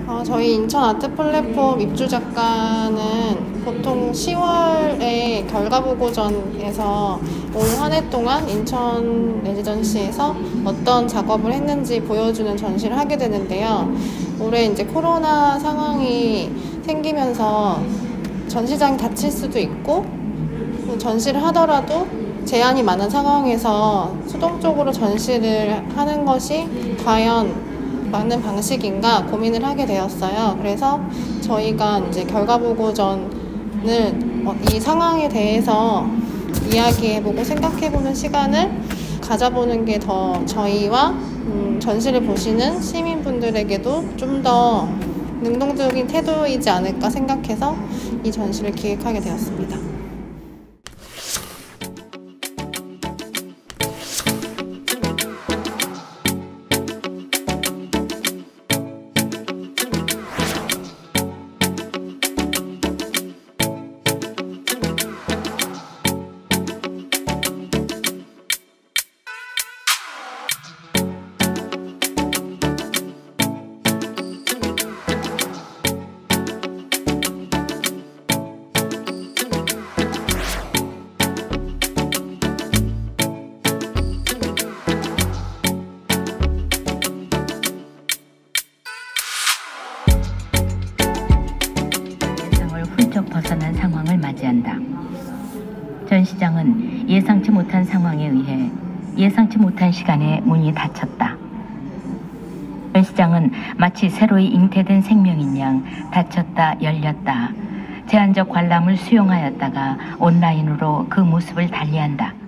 저희 인천 아트 플랫폼 입주 작가는 보통 10월에 결과보고전에서 올 한 해 동안 인천 레지던시에서 어떤 작업을 했는지 보여주는 전시를 하게 되는데요. 올해 이제 코로나 상황이 생기면서 전시장이 닫힐 수도 있고, 전시를 하더라도 제한이 많은 상황에서 수동적으로 전시를 하는 것이 과연 맞는 방식인가 고민을 하게 되었어요. 그래서 저희가 이제 결과보고전을 이 상황에 대해서 이야기해보고 생각해보는 시간을 가져보는 게 더 저희와 전시를 보시는 시민분들에게도 좀 더 능동적인 태도이지 않을까 생각해서 이 전시를 기획하게 되었습니다. 훌쩍 벗어난 상황을 맞이한다. 전시장은 예상치 못한 상황에 의해 예상치 못한 시간에 문이 닫혔다. 전시장은 마치 새로이 잉태된 생명인 양 닫혔다 열렸다 제한적 관람을 수용하였다가 온라인으로 그 모습을 달리한다.